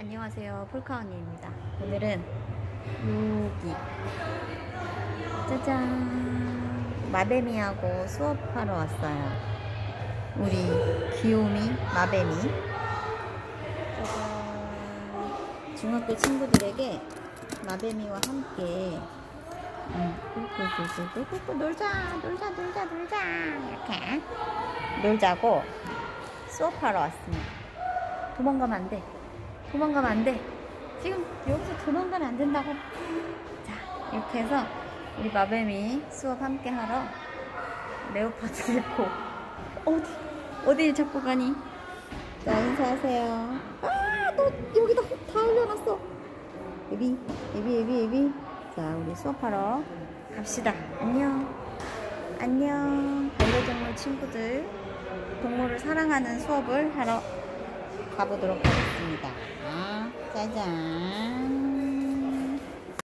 안녕하세요, 폴카 언니입니다. 오늘은 여기 짜잔 마뱀이하고 수업하러 왔어요. 우리 귀요미 마뱀이 짜잔 중학교 친구들에게 마뱀이와 함께 놀자 이렇게 놀자고 수업하러 왔습니다. 도망가면 안 돼. 지금 여기서 도망가면 안 된다고. 자, 이렇게 해서 우리 마뱀이 수업 함께 하러 레오파드 데리고 어디 잡고 가니? 자, 인사하세요. 너 여기다 다 올려놨어. 예비. 자, 우리 수업하러 갑시다. 안녕. 반려동물 친구들, 동물을 사랑하는 수업을 하러 가보도록 하겠습니다. 짜잔.